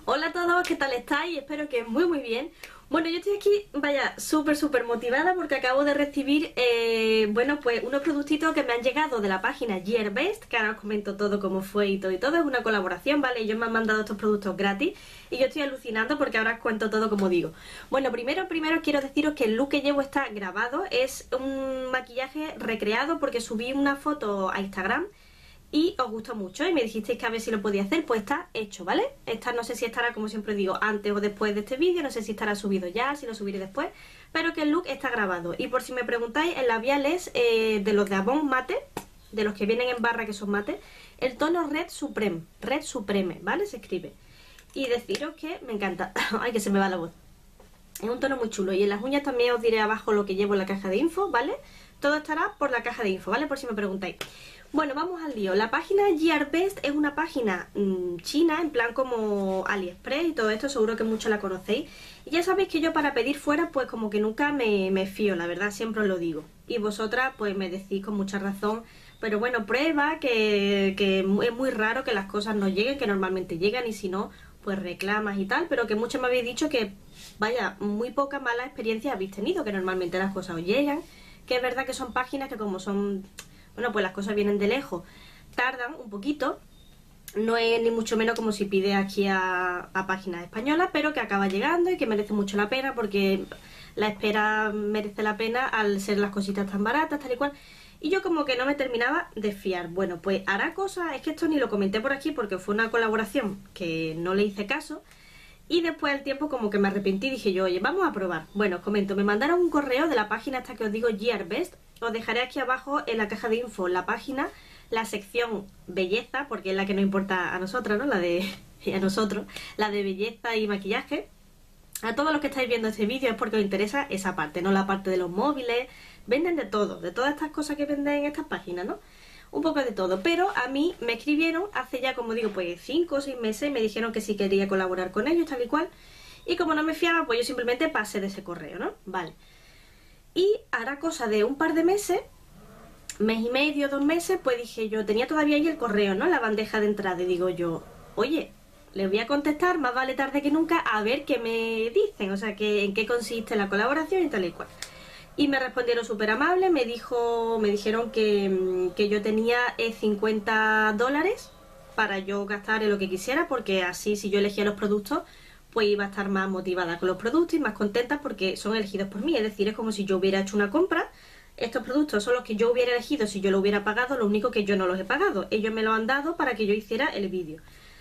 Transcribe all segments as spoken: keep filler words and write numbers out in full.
Hola a todos, ¿qué tal estáis? Espero que muy muy bien. Bueno, yo estoy aquí, vaya, súper súper motivada porque acabo de recibir, eh, bueno, pues unos productitos que me han llegado de la página Gearbest, que ahora os comento todo cómo fue y todo y todo. Es una colaboración, ¿vale? Ellos me han mandado estos productos gratis y yo estoy alucinando porque ahora os cuento todo como digo. Bueno, primero, primero quiero deciros que el look que llevo está grabado, es un maquillaje recreado porque subí una foto a Instagram y os gustó mucho y me dijisteis que a ver si lo podía hacer. Pues está hecho, ¿vale? Esta no sé si estará, como siempre digo, antes o después de este vídeo, no sé si estará subido ya, si lo subiré después, pero que el look está grabado. Y por si me preguntáis, el labial es eh, de los de Avon mate, de los que vienen en barra que son mate, el tono Red Supreme, Red Supreme, ¿vale? Se escribe. Y deciros que me encanta. Ay, que se me va la voz. Es un tono muy chulo. Y en las uñas también os diré abajo lo que llevo en la caja de info, ¿vale? Todo estará por la caja de info, ¿vale? Por si me preguntáis. Bueno, vamos al lío. La página Gearbest es una página mmm, china, en plan como AliExpress y todo esto, seguro que muchos la conocéis. Y ya sabéis que yo para pedir fuera, pues como que nunca me, me fío, la verdad, siempre os lo digo. Y vosotras, pues me decís con mucha razón, pero bueno, prueba que, que es muy raro que las cosas no lleguen, que normalmente llegan y si no, pues reclamas y tal, pero que muchos me habéis dicho que, vaya, muy poca mala experiencia habéis tenido, que normalmente las cosas os llegan, que es verdad que son páginas que como son... Bueno, pues las cosas vienen de lejos, tardan un poquito, no es ni mucho menos como si pide aquí a, a páginas españolas, pero que acaba llegando y que merece mucho la pena porque la espera merece la pena al ser las cositas tan baratas, tal y cual. Y yo como que no me terminaba de fiar. Bueno, pues hará cosas, es que esto ni lo comenté por aquí porque fue una colaboración que no le hice caso. Y después del tiempo como que me arrepentí y dije yo, oye, vamos a probar. Bueno, os comento, me mandaron un correo de la página esta que os digo, Gearbest. Os dejaré aquí abajo en la caja de info la página, la sección belleza, porque es la que nos importa a nosotras, ¿no? La de... a nosotros, la de belleza y maquillaje. A todos los que estáis viendo este vídeo es porque os interesa esa parte, no la parte de los móviles. Venden de todo, de todas estas cosas que venden en estas páginas, ¿no? Un poco de todo, pero a mí me escribieron hace ya, como digo, pues cinco o seis meses, me dijeron que si quería colaborar con ellos, tal y cual, y como no me fiaba, pues yo simplemente pasé de ese correo, ¿no? Vale. Y hará cosa de un par de meses, mes y medio, dos meses, pues dije yo, tenía todavía ahí el correo, ¿no? La bandeja de entrada, y digo yo, oye, les voy a contestar, más vale tarde que nunca, a ver qué me dicen, o sea, que, en qué consiste la colaboración y tal y cual. Y me respondieron súper amables, me dijo, me dijeron que, que yo tenía eh, cincuenta dólares para yo gastar en lo que quisiera, porque así si yo elegía los productos, pues iba a estar más motivada con los productos y más contenta porque son elegidos por mí. Es decir, es como si yo hubiera hecho una compra, estos productos son los que yo hubiera elegido si yo lo hubiera pagado, lo único que yo no los he pagado. Ellos me lo han dado para que yo hiciera el vídeo.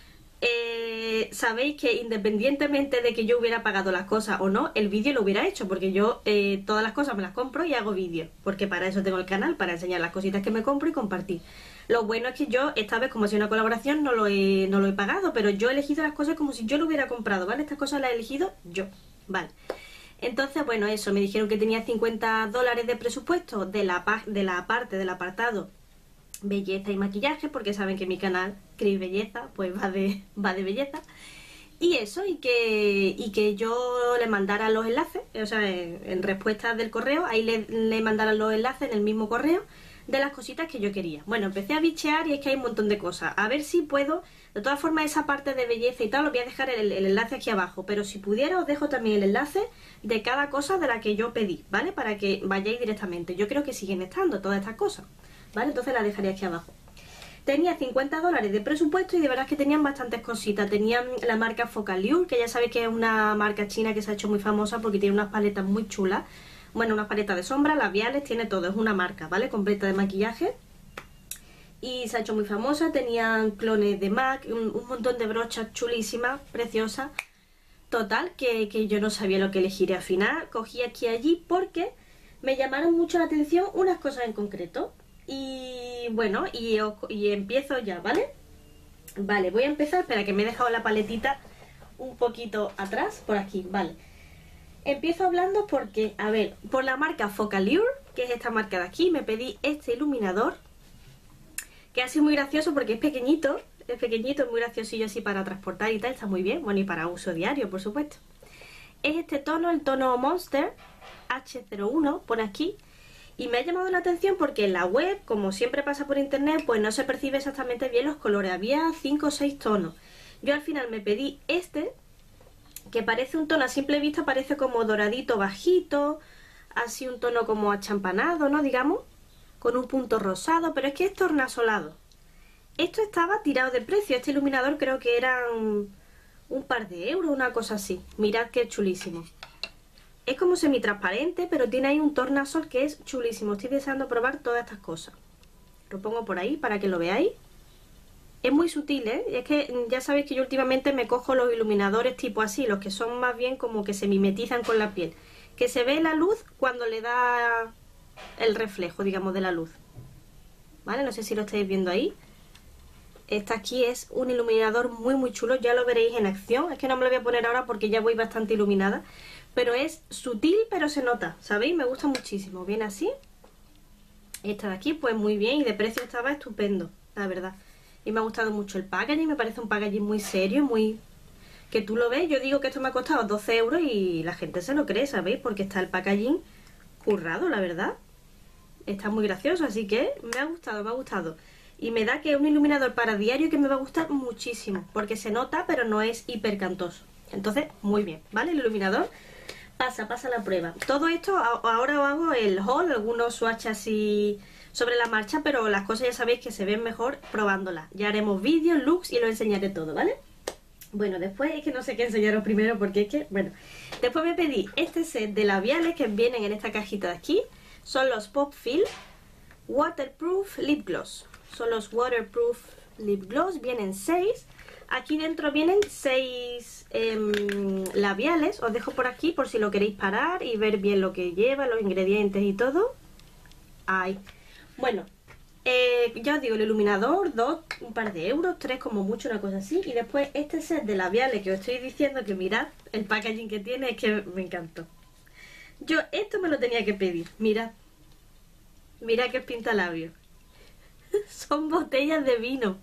Eh, sabéis que independientemente de que yo hubiera pagado las cosas o no, el vídeo lo hubiera hecho, porque yo eh, todas las cosas me las compro y hago vídeos, porque para eso tengo el canal, para enseñar las cositas que me compro y compartir. Lo bueno es que yo esta vez, como si una colaboración, no lo he, no lo he pagado, pero yo he elegido las cosas como si yo lo hubiera comprado, ¿vale? Estas cosas las he elegido yo, ¿vale? Entonces, bueno, eso, me dijeron que tenía cincuenta dólares de presupuesto de la, de la parte del apartado belleza y maquillaje, porque saben que mi canal Cris Belleza pues va de, va de belleza, y eso, y que, y que yo le mandara los enlaces, o sea, en, en respuesta del correo, ahí le, le mandaran los enlaces en el mismo correo de las cositas que yo quería. Bueno, empecé a bichear y es que hay un montón de cosas, a ver si puedo, de todas formas esa parte de belleza y tal, os voy a dejar el, el enlace aquí abajo, pero si pudiera os dejo también el enlace de cada cosa de la que yo pedí, ¿vale? Para que vayáis directamente. Yo creo que siguen estando todas estas cosas, ¿vale? Entonces la dejaré aquí abajo. Tenía cincuenta dólares de presupuesto y de verdad que tenían bastantes cositas. Tenían la marca Focallure, que ya sabéis que es una marca china que se ha hecho muy famosa porque tiene unas paletas muy chulas. Bueno, unas paletas de sombra, labiales, tiene todo. Es una marca, ¿vale? Completa de maquillaje. Y se ha hecho muy famosa. Tenían clones de MAC, un, un montón de brochas chulísimas, preciosas. Total, que, que yo no sabía lo que elegir al final. Cogí aquí y allí porque me llamaron mucho la atención unas cosas en concreto. Y bueno, y, y empiezo ya, ¿vale? Vale, voy a empezar, espera que me he dejado la paletita un poquito atrás, por aquí, vale. Empiezo hablando porque, a ver, por la marca Focallure, que es esta marca de aquí, me pedí este iluminador, que ha sido muy gracioso porque es pequeñito, es pequeñito, es muy graciosillo así para transportar y tal, está muy bien, bueno, y para uso diario, por supuesto. Es este tono, el tono Monster H cero uno, por aquí. Y me ha llamado la atención porque en la web, como siempre pasa por internet, pues no se percibe exactamente bien los colores. Había cinco o seis tonos. Yo al final me pedí este, que parece un tono a simple vista, parece como doradito bajito, así un tono como achampanado, ¿no? Digamos, con un punto rosado, pero es que es tornasolado. Esto estaba tirado de precio, este iluminador creo que eran un par de euros, una cosa así. Mirad qué chulísimo. Es como semitransparente, pero tiene ahí un tornasol que es chulísimo. Estoy deseando probar todas estas cosas. Lo pongo por ahí para que lo veáis. Es muy sutil, ¿eh? Es que ya sabéis que yo últimamente me cojo los iluminadores tipo así, los que son más bien como que se mimetizan con la piel. Que se ve la luz cuando le da el reflejo, digamos, de la luz. ¿Vale? No sé si lo estáis viendo ahí. Este aquí es un iluminador muy muy chulo, ya lo veréis en acción. Es que no me lo voy a poner ahora porque ya voy bastante iluminada. Pero es sutil, pero se nota, ¿sabéis? Me gusta muchísimo. Viene así. Esta de aquí, pues muy bien, y de precio estaba estupendo, la verdad. Y me ha gustado mucho el packaging, me parece un packaging muy serio, muy... que tú lo ves, yo digo que esto me ha costado doce euros y la gente se lo cree, ¿sabéis? Porque está el packaging currado, la verdad. Está muy gracioso, así que me ha gustado, me ha gustado. Y me da que es un iluminador para diario que me va a gustar muchísimo, porque se nota, pero no es hiper cantoso. Entonces, muy bien, ¿vale? El iluminador pasa, pasa la prueba. Todo esto, ahora os hago el haul, algunos swatches así sobre la marcha, pero las cosas ya sabéis que se ven mejor probándolas. Ya haremos vídeos, looks y lo enseñaré todo, ¿vale? Bueno, después es que no sé qué enseñaros primero porque es que, bueno, después me pedí este set de labiales que vienen en esta cajita de aquí. Son los Pop Fill Waterproof Lip Gloss. Son los Waterproof Lip Gloss, vienen seis. Aquí dentro vienen seis eh, labiales. Os dejo por aquí por si lo queréis parar y ver bien lo que lleva, los ingredientes y todo. Ahí. Bueno, eh, ya os digo, el iluminador, dos, un par de euros, tres como mucho, una cosa así. Y después este set de labiales que os estoy diciendo, que mirad el packaging que tiene, es que me encantó. Yo esto me lo tenía que pedir, mirad. Mirad que es pintalabios. Son botellas de vino.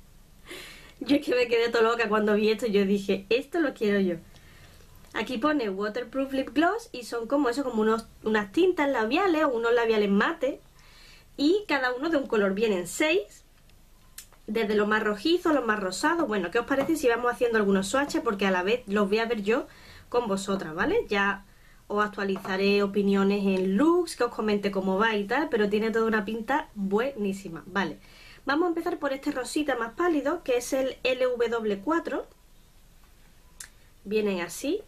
Yo es que me quedé todo loca cuando vi esto. Yo dije, esto lo quiero yo. Aquí pone Waterproof Lip Gloss y son como eso, como unos, unas tintas labiales o unos labiales mate. Y cada uno de un color. Vienen seis. Desde lo más rojizo, lo más rosado. Bueno, ¿qué os parece si vamos haciendo algunos swatches? Porque a la vez los voy a ver yo con vosotras, ¿vale? Ya os actualizaré opiniones en looks, que os comente cómo va y tal, pero tiene toda una pinta buenísima. Vale, vamos a empezar por este rosita más pálido, que es el L W cuatro. Vienen así.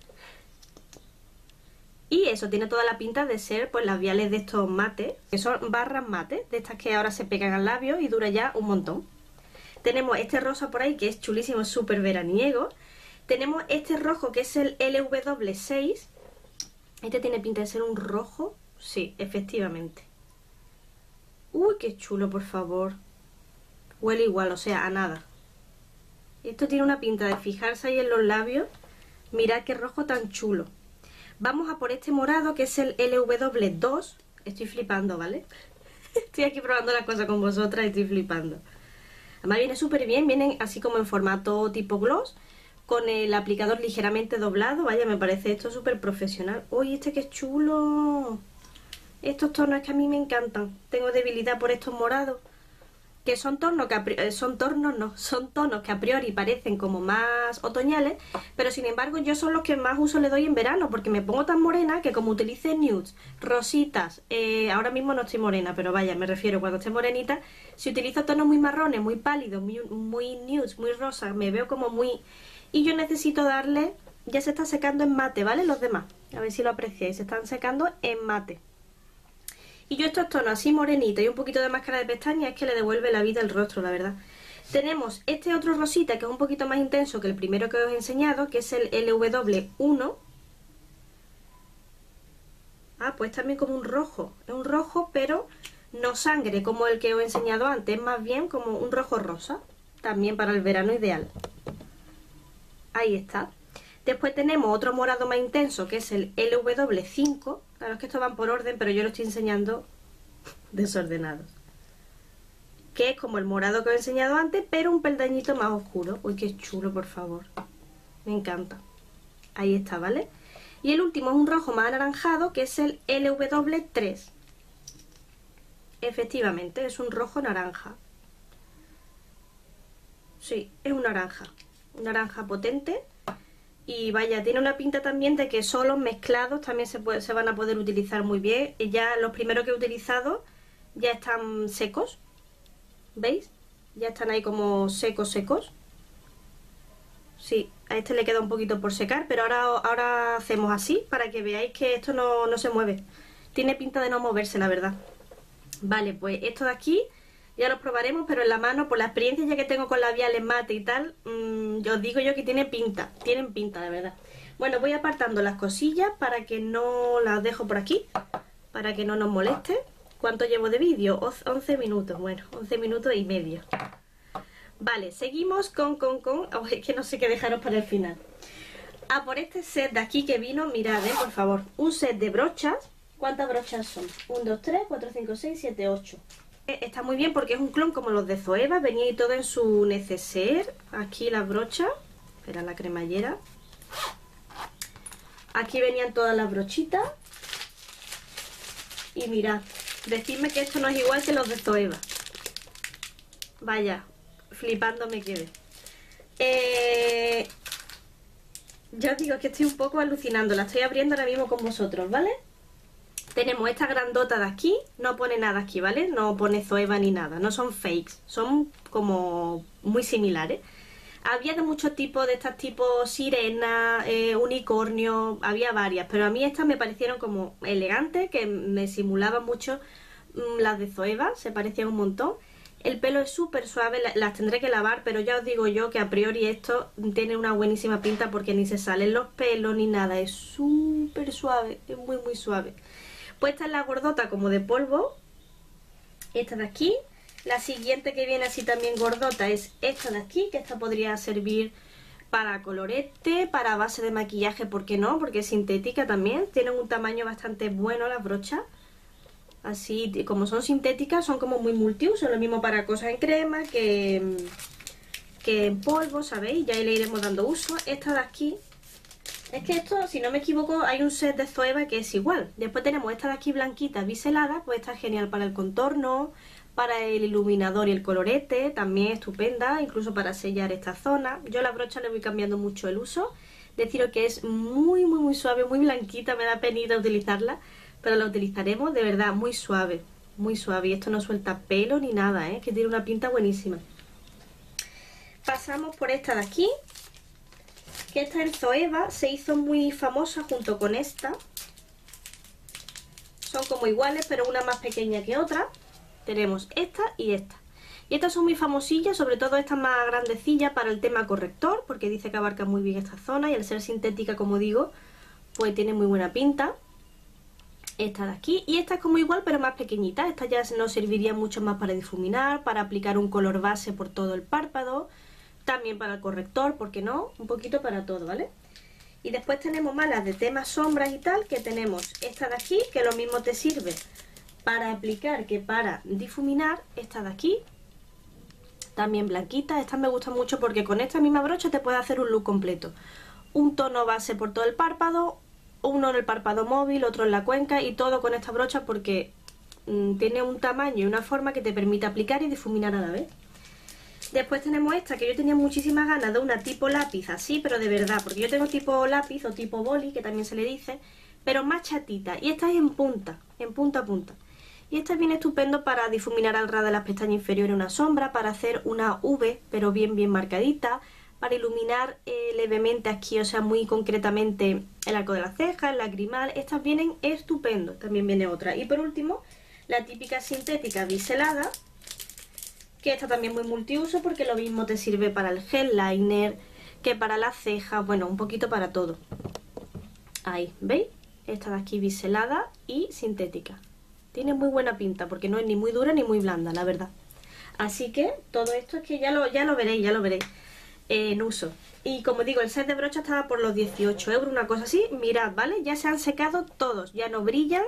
Y eso, tiene toda la pinta de ser pues labiales de estos mates, que son barras mates, de estas que ahora se pegan al labio y dura ya un montón. Tenemos este rosa por ahí, que es chulísimo, súper veraniego. Tenemos este rojo, que es el L W seis. Este tiene pinta de ser un rojo. Sí, efectivamente. Uy, qué chulo, por favor. Huele igual, o sea, a nada. Esto tiene una pinta de fijarse ahí en los labios. Mirad qué rojo tan chulo. Vamos a por este morado, que es el L W dos. Estoy flipando, ¿vale? Estoy aquí probando las cosas con vosotras y estoy flipando. Además viene súper bien. Vienen así como en formato tipo gloss, con el aplicador ligeramente doblado. Vaya, me parece esto súper profesional. ¡Uy, este que es chulo! Estos tonos es que a mí me encantan. Tengo debilidad por estos morados. Que son tonos que a priori, son tonos no, son tonos que a priori parecen como más otoñales, pero sin embargo yo son los que más uso le doy en verano, porque me pongo tan morena que como utilice nudes, rositas, eh, ahora mismo no estoy morena, pero vaya, me refiero cuando esté morenita, si utilizo tonos muy marrones, muy pálidos, muy, muy nudes, muy rosas, me veo como muy... Y yo necesito darle, ya se está secando en mate, ¿vale? Los demás, a ver si lo apreciáis, se están secando en mate. Y yo estos tonos así morenita y un poquito de máscara de pestañas es que le devuelve la vida al rostro, la verdad. Tenemos este otro rosita que es un poquito más intenso que el primero que os he enseñado, que es el L W uno. Ah, pues también como un rojo. Es un rojo, pero no sangre como el que os he enseñado antes, es más bien como un rojo rosa. También para el verano ideal. Ahí está. Después tenemos otro morado más intenso, que es el L W cinco. Claro, es que estos van por orden, pero yo lo estoy enseñando desordenados. Que es como el morado que os he enseñado antes, pero un peldañito más oscuro. Uy, qué chulo, por favor. Me encanta. Ahí está, ¿vale? Y el último es un rojo más anaranjado, que es el L W tres. Efectivamente, es un rojo naranja. Sí, es un naranja. un naranja potente. Y vaya, tiene una pinta también de que solos mezclados también se, puede, se van a poder utilizar muy bien. Y ya los primeros que he utilizado ya están secos. ¿Veis? Ya están ahí como secos, secos. Sí, a este le queda un poquito por secar, pero ahora, ahora hacemos así para que veáis que esto no, no se mueve. Tiene pinta de no moverse, la verdad. Vale, pues esto de aquí ya los probaremos, pero en la mano, por la experiencia ya que tengo con labiales mate y tal, mmm, yo os digo yo que tiene pinta, tienen pinta, la verdad. Bueno, voy apartando las cosillas para que no las dejo por aquí, para que no nos moleste. ¿Cuánto llevo de vídeo? once minutos, bueno, once minutos y medio. Vale, seguimos con, con, con... Oh, es que no sé qué dejaros para el final. Ah, por este set de aquí que vino, mirad, eh, por favor. Un set de brochas. ¿Cuántas brochas son? uno, dos, tres, cuatro, cinco, seis, siete, ocho. Está muy bien porque es un clon como los de Zoeva. Venía y todo en su neceser. Aquí las brochas. Era la cremallera. Aquí venían todas las brochitas. Y mirad, decidme que esto no es igual que los de Zoeva. Vaya, flipando me quedé. Eh, ya os digo que estoy un poco alucinando. La estoy abriendo ahora mismo con vosotros, ¿vale? Tenemos esta grandota de aquí. No pone nada aquí, ¿vale? No pone Zoeva ni nada. No son fakes. Son como muy similares. Había de muchos tipos, de estas tipos sirena, eh, unicornio. Había varias, pero a mí estas me parecieron como elegantes, que me simulaban mucho mmm, las de Zoeva. Se parecían un montón. El pelo es súper suave, las tendré que lavar, pero ya os digo yo que a priori esto tiene una buenísima pinta porque ni se salen los pelos ni nada. Es súper suave, es muy muy suave. Pues esta es la gordota como de polvo. Esta de aquí. La siguiente que viene así también gordota es esta de aquí, que esta podría servir para colorete, para base de maquillaje, ¿por qué no? Porque es sintética también. Tienen un tamaño bastante bueno las brochas. Así, como son sintéticas, son como muy multiuso. Lo mismo para cosas en crema que, que en polvo, ¿sabéis? Ya le iremos dando uso. Esta de aquí, es que esto, si no me equivoco, hay un set de Zoeva que es igual. Después tenemos esta de aquí blanquita, biselada, pues esta es genial para el contorno, para el iluminador y el colorete, también estupenda, incluso para sellar esta zona. Yo a la brocha le voy cambiando mucho el uso. Deciros que es muy, muy, muy suave, muy blanquita, me da penita utilizarla. Pero la utilizaremos de verdad muy suave, muy suave. Y esto no suelta pelo ni nada, ¿eh? Que tiene una pinta buenísima. Pasamos por esta de aquí, que esta en Zoeva se hizo muy famosa junto con esta. Son como iguales, pero una más pequeña que otra. Tenemos esta y esta. Y estas son muy famosillas, sobre todo esta más grandecilla para el tema corrector, porque dice que abarca muy bien esta zona y al ser sintética, como digo, pues tiene muy buena pinta. Esta de aquí, y esta es como igual pero más pequeñita. Esta ya nos serviría mucho más para difuminar, para aplicar un color base por todo el párpado, también para el corrector, ¿por qué no? Un poquito para todo, ¿vale? Y después tenemos más las de temas sombras y tal, que tenemos esta de aquí, que lo mismo te sirve para aplicar que para difuminar. Esta de aquí, también blanquita. Esta me gusta mucho porque con esta misma brocha te puede hacer un look completo. Un tono base por todo el párpado, uno en el párpado móvil, otro en la cuenca, y todo con esta brocha porque mmm, tiene un tamaño y una forma que te permite aplicar y difuminar a la vez. Después tenemos esta, que yo tenía muchísimas ganas de una tipo lápiz así, pero de verdad, porque yo tengo tipo lápiz o tipo boli, que también se le dice, pero más chatita, y esta es en punta, en punta a punta. Y esta es bien estupendo para difuminar al ras de las pestañas inferiores una sombra, para hacer una V, pero bien bien marcadita, para iluminar eh, levemente aquí, o sea, muy concretamente el arco de la ceja, el lagrimal. Estas vienen estupendo. También viene otra. Y por último, la típica sintética biselada, que esta también muy multiuso porque lo mismo te sirve para el gel liner que para las cejas, bueno, un poquito para todo. Ahí, ¿veis? Esta de aquí biselada y sintética. Tiene muy buena pinta porque no es ni muy dura ni muy blanda, la verdad. Así que todo esto es que ya lo, ya lo veréis, ya lo veréis. En uso. Y como digo, el set de brocha estaba por los dieciocho euros, una cosa así. Mirad, ¿vale? Ya se han secado todos, ya no brillan.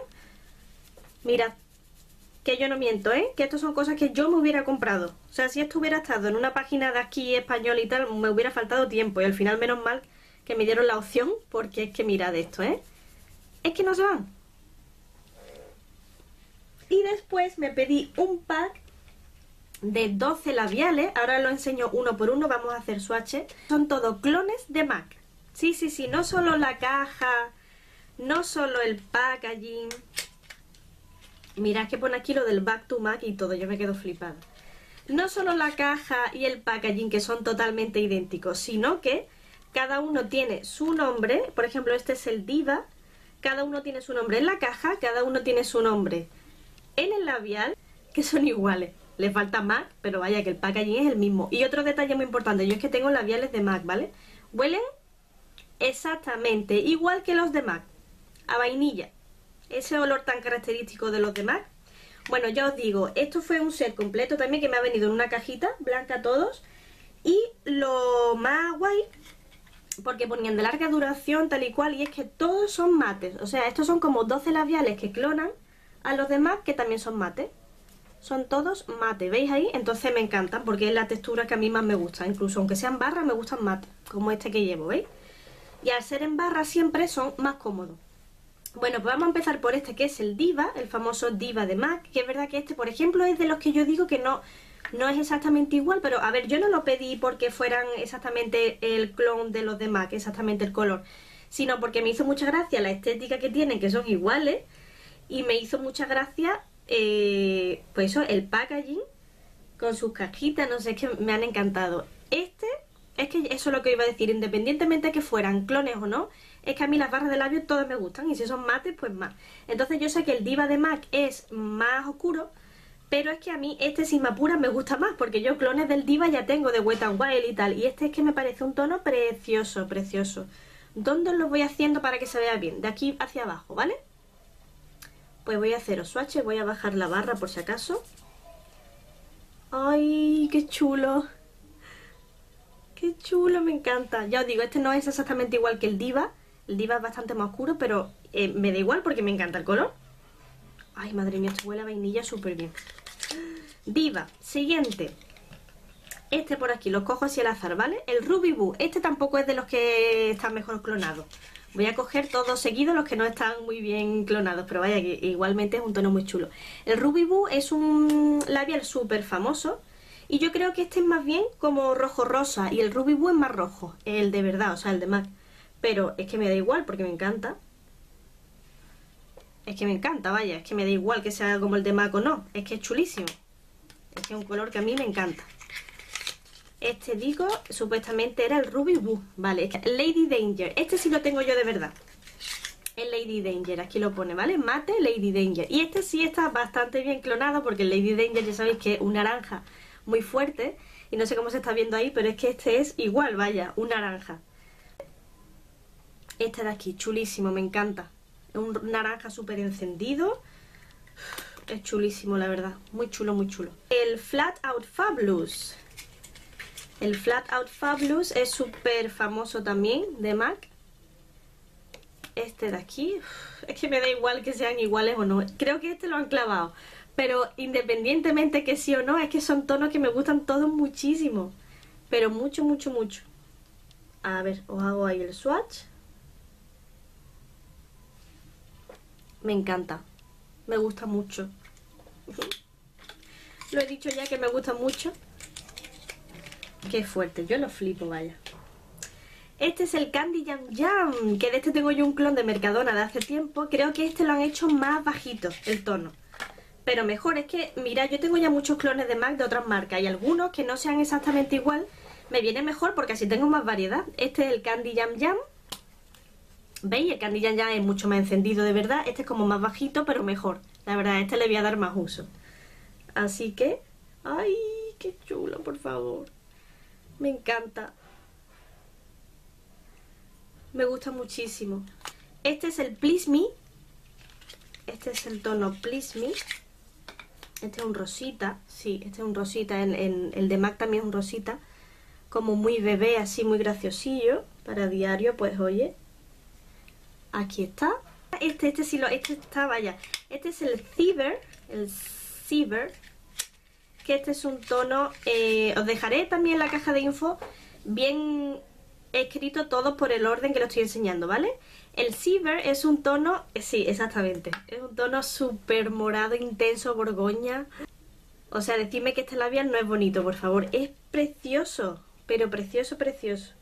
Mirad, que yo no miento, ¿eh? Que estas son cosas que yo me hubiera comprado. O sea, si esto hubiera estado en una página de aquí español y tal, me hubiera faltado tiempo. Y al final menos mal que me dieron la opción, porque es que mirad esto, ¿eh? Es que no se van. Y después me pedí un pack de doce labiales. Ahora lo enseño uno por uno, vamos a hacer swatches. Son todos clones de MAC. Sí, sí, sí, no solo la caja, no solo el packaging. Mirad que pone aquí lo del Back to MAC y todo, yo me quedo flipada. No solo la caja y el packaging, que son totalmente idénticos, sino que cada uno tiene su nombre. Por ejemplo, este es el Diva. Cada uno tiene su nombre en la caja, cada uno tiene su nombre en el labial, que son iguales. Le falta MAC, pero vaya que el packaging es el mismo. Y otro detalle muy importante, yo es que tengo labiales de MAC, ¿vale? Huelen exactamente igual que los de MAC, a vainilla. Ese olor tan característico de los de MAC. Bueno, ya os digo, esto fue un set completo también que me ha venido en una cajita blanca todos. Y lo más guay, porque ponían de larga duración tal y cual, y es que todos son mates. O sea, estos son como doce labiales que clonan a los de MAC, que también son mates. Son todos mate, ¿veis ahí? Entonces me encantan porque es la textura que a mí más me gusta. Incluso aunque sean barras me gustan mate, como este que llevo, ¿veis? Y al ser en barra siempre son más cómodos. Bueno, pues vamos a empezar por este que es el Diva, el famoso Diva de MAC. Que es verdad que este, por ejemplo, es de los que yo digo que no, no es exactamente igual. Pero a ver, yo no lo pedí porque fueran exactamente el clon de los de MAC, exactamente el color, sino porque me hizo mucha gracia la estética que tienen, que son iguales. Y me hizo mucha gracia, eh, pues eso, el packaging con sus cajitas, no sé, es que me han encantado. Este, es que eso es lo que iba a decir, independientemente de que fueran clones o no, es que a mí las barras de labios todas me gustan, y si son mates, pues más. Entonces yo sé que el Diva de MAC es más oscuro, pero es que a mí este, sin me apuras, me gusta más, porque yo clones del Diva ya tengo de Wet n Wild y tal, y este es que me parece un tono precioso, precioso. ¿Dónde os lo voy haciendo para que se vea bien? De aquí hacia abajo, ¿vale? Pues voy a hacer swatches, voy a bajar la barra por si acaso. ¡Ay, qué chulo! ¡Qué chulo! Me encanta. Ya os digo, este no es exactamente igual que el Diva. El Diva es bastante más oscuro, pero eh, me da igual porque me encanta el color. ¡Ay, madre mía! Esto huele a vainilla súper bien. Diva. Siguiente. Este por aquí, los cojo así al azar, ¿vale? El Ruby Boo. Este tampoco es de los que están mejor clonados. Voy a coger todos seguidos los que no están muy bien clonados, pero vaya que igualmente es un tono muy chulo. El Ruby Boo es un labial súper famoso y yo creo que este es más bien como rojo rosa y el Ruby Boo es más rojo, el de verdad, o sea, el de MAC. Pero es que me da igual porque me encanta. Es que me encanta, vaya, es que me da igual que sea como el de MAC o no, es que es chulísimo. Es que es un color que a mí me encanta. Este, digo, supuestamente era el Ruby Boo. Vale, Lady Danger. Este sí lo tengo yo de verdad. El Lady Danger, aquí lo pone, ¿vale? Mate Lady Danger. Y este sí está bastante bien clonado porque el Lady Danger ya sabéis que es un naranja muy fuerte. Y no sé cómo se está viendo ahí, pero es que este es igual, vaya, un naranja. Este de aquí, chulísimo, me encanta. Es un naranja súper encendido. Es chulísimo, la verdad. Muy chulo, muy chulo. El Flat Out Fabulous. El Flat Out Fabulous es súper famoso también, de MAC. Este de aquí, es que me da igual que sean iguales o no. Creo que este lo han clavado. Pero independientemente que sí o no, es que son tonos que me gustan todos muchísimo. Pero mucho, mucho, mucho. A ver, os hago ahí el swatch. Me encanta. Me gusta mucho. Lo he dicho ya que me gusta mucho. Qué fuerte, yo lo flipo, vaya. Este es el Candy Jam Jam, que de este tengo yo un clon de Mercadona de hace tiempo. Creo que este lo han hecho más bajito, el tono. Pero mejor, es que, mira, yo tengo ya muchos clones de MAC de otras marcas y algunos que no sean exactamente igual, me viene mejor porque así tengo más variedad. Este es el Candy Jam Jam. ¿Veis? El Candy Jam Jam es mucho más encendido de verdad. Este es como más bajito, pero mejor. La verdad, a este le voy a dar más uso. Así que... ¡ay, qué chulo, por favor! Me encanta. Me gusta muchísimo. Este es el Please Me. Este es el tono Please Me. Este es un rosita. Sí, este es un rosita. En, en, el de MAC también es un rosita. Como muy bebé, así muy graciosillo. Para diario, pues oye. Aquí está. Este, este sí lo... Este está, vaya. Este es el Ciber. El Ciber. Que este es un tono... Eh, os dejaré también en la caja de info bien escrito todo por el orden que lo estoy enseñando, ¿vale? El Ciber es un tono... Eh, sí, exactamente. Es un tono súper morado, intenso, borgoña. O sea, decidme que este labial no es bonito, por favor. Es precioso, pero precioso, precioso.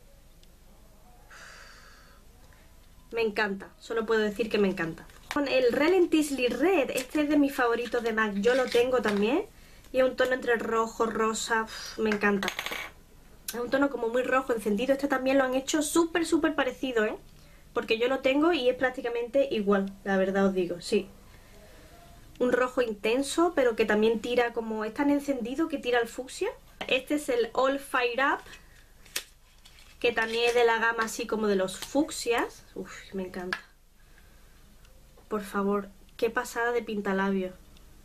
Me encanta, solo puedo decir que me encanta. Con el Relentlessly Red, este es de mis favoritos de MAC, yo lo tengo también. Y es un tono entre rojo, rosa, uf, me encanta. Es un tono como muy rojo, encendido. Este también lo han hecho súper, súper parecido, ¿eh? Porque yo lo tengo y es prácticamente igual, la verdad os digo, sí. Un rojo intenso, pero que también tira como... es tan encendido que tira al fucsia. Este es el All Fire Up, que también es de la gama así como de los fucsias. Uf, me encanta. Por favor, qué pasada de pintalabios.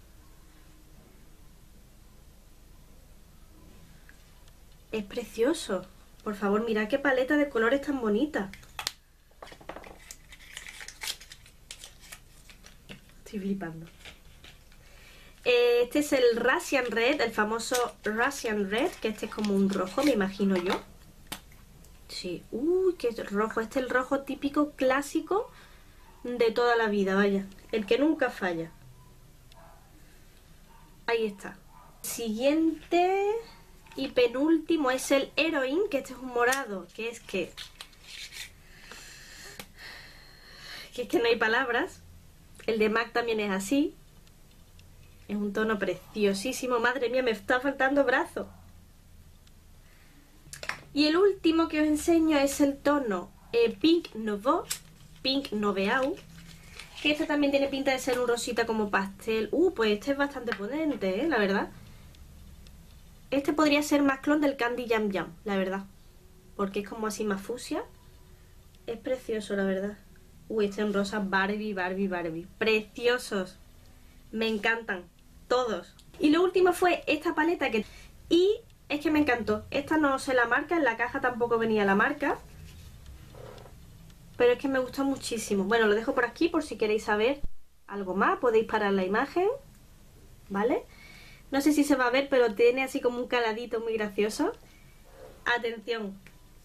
Es precioso. Por favor, mirad qué paleta de colores tan bonita. Estoy flipando. Este es el Russian Red, el famoso Russian Red, que este es como un rojo, me imagino yo. Sí, uy, qué rojo. Este es el rojo típico clásico de toda la vida, vaya. El que nunca falla. Ahí está. Siguiente y penúltimo es el Heroine, que este es un morado, que es que... que es que no hay palabras. El de MAC también es así. Es un tono preciosísimo. Madre mía, me está faltando brazo. Y el último que os enseño es el tono eh, Pink Nouveau, Pink Nouveau, que este también tiene pinta de ser un rosita como pastel. Uh, pues este es bastante potente, ¿eh? La verdad. Este podría ser más clon del Candy Jam Jam, la verdad. Porque es como así más fucsia. Es precioso, la verdad. Uy, este es un rosa Barbie, Barbie, Barbie. Preciosos. Me encantan. Todos. Y lo último fue esta paleta que... y es que me encantó. Esta no sé la marca, en la caja tampoco venía la marca. Pero es que me gustó muchísimo. Bueno, lo dejo por aquí por si queréis saber algo más. Podéis parar la imagen, ¿vale? No sé si se va a ver, pero tiene así como un caladito muy gracioso. Atención.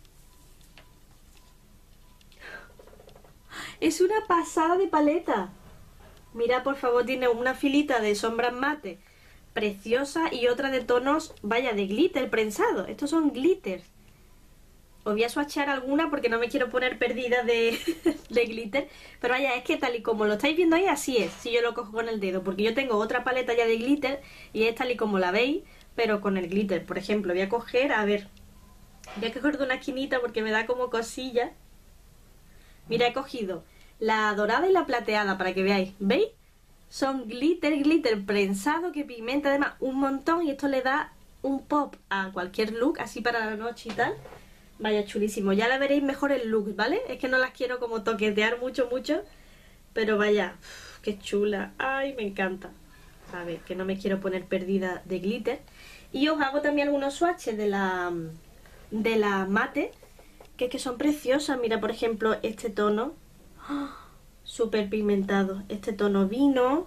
Es una pasada de paleta. Mira, por favor, tiene una filita de sombras mate preciosa y otra de tonos, vaya, de glitter prensado. Estos son glitters. Os voy a swatchar alguna porque no me quiero poner perdida de, de glitter. Pero vaya, es que tal y como lo estáis viendo ahí, así es, si yo lo cojo con el dedo. Porque yo tengo otra paleta ya de glitter y es tal y como la veis, pero con el glitter. Por ejemplo, voy a coger, a ver, voy a coger de una esquinita porque me da como cosilla. Mira, he cogido la dorada y la plateada para que veáis. ¿Veis? Son glitter, glitter prensado que pigmenta además un montón y esto le da un pop a cualquier look, así para la noche y tal. Vaya, chulísimo. Ya la veréis mejor el look, ¿vale? Es que no las quiero como toquetear mucho, mucho. Pero vaya, uf, qué chula. Ay, me encanta. A ver, que no me quiero poner perdida de glitter. Y os hago también algunos swatches de la, de la mate, que es que son preciosas. Mira, por ejemplo, este tono. ¡Oh! Súper pigmentado. Este tono vino.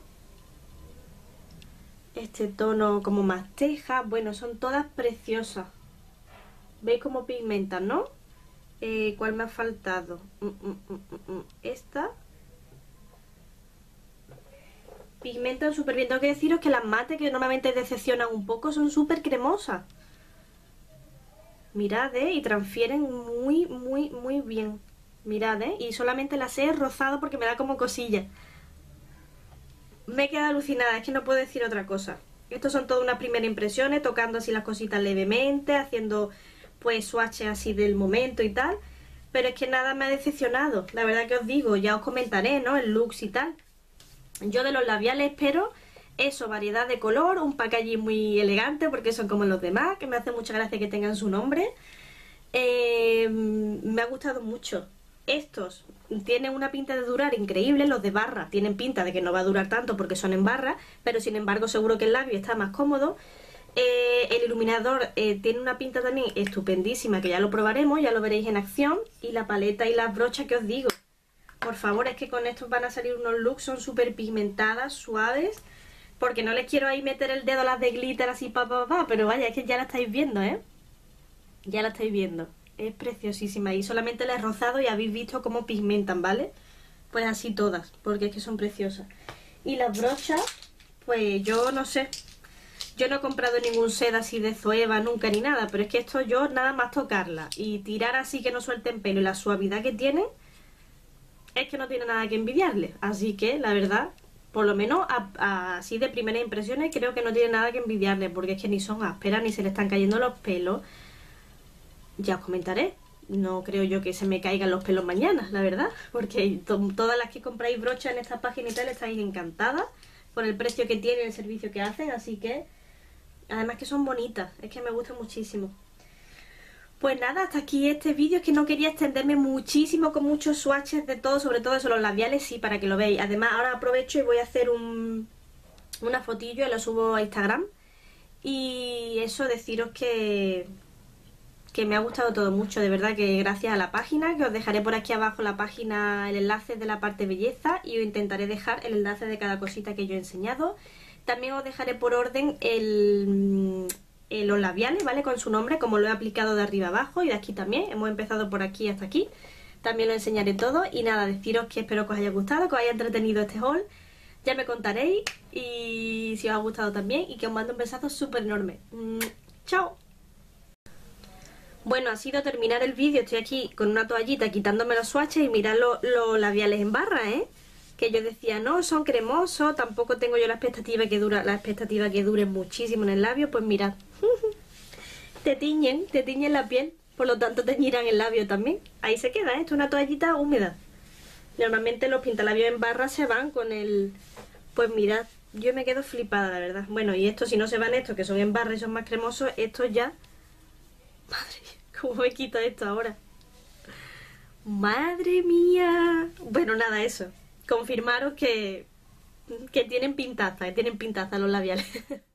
Este tono como más teja. Bueno, son todas preciosas. ¿Veis cómo pigmentan, no? Eh, ¿Cuál me ha faltado? Mm, mm, mm, mm. Esta. Pigmentan súper bien. Tengo que deciros que las mates, que normalmente decepcionan un poco, son súper cremosas. Mirad, ¿eh? Y transfieren muy, muy, muy bien. Mirad, ¿eh? Y solamente las he rozado porque me da como cosilla. Me he quedado alucinada, es que no puedo decir otra cosa. Estos son todas unas primeras impresiones, tocando así las cositas levemente, haciendo pues swatches así del momento y tal. Pero es que nada me ha decepcionado. La verdad que os digo, ya os comentaré, ¿no? El looks y tal. Yo de los labiales espero eso, variedad de color, un packaging muy elegante porque son como los demás, que me hace mucha gracia que tengan su nombre. Eh, me ha gustado mucho. Estos tienen una pinta de durar increíble, los de barra tienen pinta de que no va a durar tanto porque son en barra, pero sin embargo seguro que el labio está más cómodo. Eh, el iluminador eh, tiene una pinta también estupendísima, que ya lo probaremos, ya lo veréis en acción. Y la paleta y las brochas que os digo, por favor, es que con estos van a salir unos looks, son súper pigmentadas, suaves, porque no les quiero ahí meter el dedo a las de glitter así pa pa pa, pero vaya, es que ya la estáis viendo, ¿eh? Ya la estáis viendo. Es preciosísima y solamente la he rozado y habéis visto cómo pigmentan, ¿vale? Pues así todas, porque es que son preciosas. Y las brochas, pues yo no sé. Yo no he comprado ningún set así de Zoeva nunca ni nada, pero es que esto yo nada más tocarla y tirar así que no suelten pelo y la suavidad que tiene, es que no tiene nada que envidiarle. Así que, la verdad, por lo menos a, a, así de primeras impresiones creo que no tiene nada que envidiarle, porque es que ni son ásperas ni se le están cayendo los pelos. Ya os comentaré. No creo yo que se me caigan los pelos mañana, la verdad, porque to todas las que compráis brochas en esta página y tal estáis encantadas por el precio que tienen, el servicio que hacen, así que además que son bonitas, es que me gustan muchísimo. Pues nada, hasta aquí este vídeo, es que no quería extenderme muchísimo con muchos swatches de todo, sobre todo eso, los labiales sí, para que lo veáis. Además ahora aprovecho y voy a hacer un, una fotillo y lo subo a Instagram. Y eso, deciros que... que me ha gustado todo mucho, de verdad que gracias a la página, que os dejaré por aquí abajo la página, el enlace de la parte belleza y os intentaré dejar el enlace de cada cosita que yo he enseñado. También os dejaré por orden el, el, los labiales, ¿vale? Con su nombre, como lo he aplicado de arriba abajo y de aquí también, hemos empezado por aquí hasta aquí. También lo enseñaré todo y nada, deciros que espero que os haya gustado, que os haya entretenido este haul. Ya me contaréis y si os ha gustado también y que os mando un besazo súper enorme. ¡Chao! Bueno, ha sido terminar el vídeo, estoy aquí con una toallita quitándome los swatches y mirad los, los labiales en barra, ¿eh? Que yo decía, no, son cremosos, tampoco tengo yo la expectativa que dura, la expectativa que dure muchísimo en el labio, pues mirad. Te tiñen, te tiñen la piel, por lo tanto teñirán el labio también. Ahí se queda, ¿eh? Esto es una toallita húmeda. Normalmente los pintalabios en barra se van con el... Pues mirad, yo me quedo flipada, la verdad. Bueno, y estos, si no se van estos, que son en barra y son más cremosos, estos ya... Madre mía, ¿cómo me quito esto ahora? ¡Madre mía! Bueno, nada, eso. Confirmaros que, que tienen pintaza, que tienen pintaza los labiales.